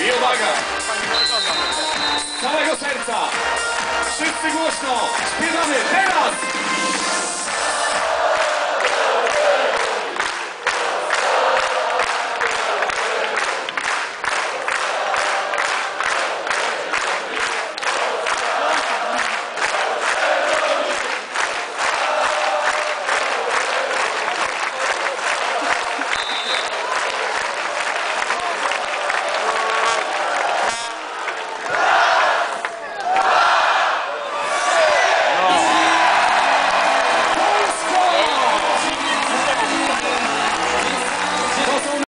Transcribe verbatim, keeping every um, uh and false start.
I uwaga! Z całego serca! Wszyscy głośno! Śpiewamy teraz!